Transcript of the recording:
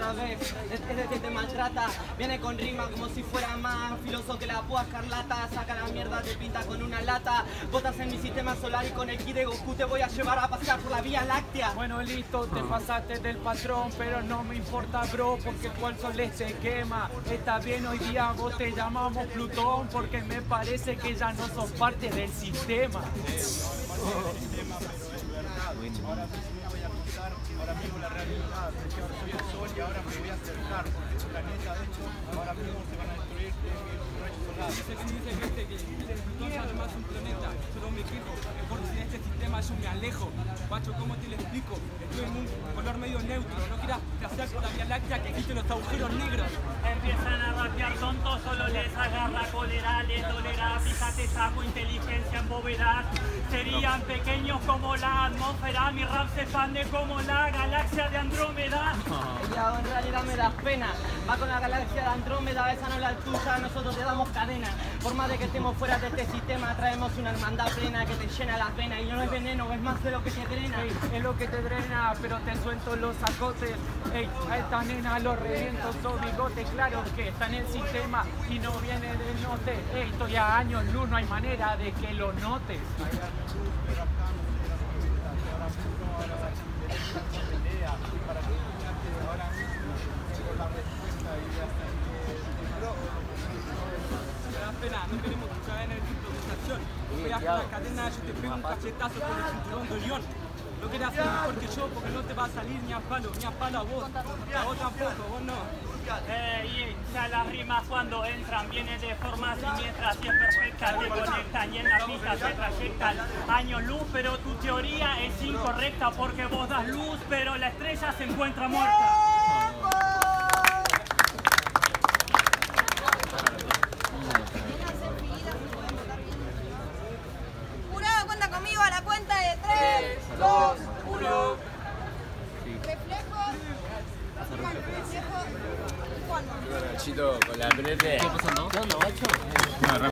otra vez. Es el que te maltrata, viene con rima como si fuera más filoso que la púa escarlata. Saca la mierda, te pinta con una lata. Botas en mi sistema solar y con el ki de Goku te voy a llevar a pasear por la Vía Láctea. Bueno, listo, te pasaste del patrón, pero no me importa, bro, porque cual sol se quema. Está bien, hoy día vos te llamamos Plutón, porque me parece que ya no sos parte del sistema. Ahora mismo la realidad es que ahora soy el sol y ahora me voy a acercar. El planeta, de hecho, ahora mismo se van a destruir los rayos solares. Dice gente que Plutón es además un planeta, solo me quejo, mejor si de este sistema yo me alejo. Guacho, ¿cómo te lo explico? Estoy en un color medio neutro, no quieras pasear por la Vía Láctea que existen los agujeros negros. Empiezan a rapear tontos, solo les agarra cólera, les dolerá, fíjate, saco inteligencia en bóvedas. Serían pequeños como la atmósfera, mi rap se expande como la galaxia de Andrómeda. Ya, en realidad me das pena, va con la galaxia de Andrómeda, esa no es la tuya, nosotros te damos cadena. Por más de que estemos fuera de este sistema, traemos una hermandad plena que te llena las venas. Y no es veneno, es más de lo que te drena. Ey, es lo que te drena, pero te suelto los sacotes. Ey, a esta nena los reviento, su bigote, claro que está en el sistema y no viene del norte. Ey, estoy a años luz, no hay manera de que lo notes. No queremos tu cadena de improvisación. Pegas con la cadena, yo te pego un cachetazo con el cinturón de Orión. Lo querés hacer mejor que yo porque no te va a salir ni a palo a vos. A vos tampoco, vos no. Ya las rimas cuando entran vienen de forma siniestra, si es perfecta te conectan y en la pista se trayectan años luz, pero tu teoría es incorrecta porque vos das luz, pero la estrella se encuentra muerta. Jurado, cuenta conmigo a la cuenta de 3, 2, 1. Reflejos. Reflejos. ¿Cuándo? Chito, con la prete. ¿Qué pasó, no? ¿Qué onda, guacho?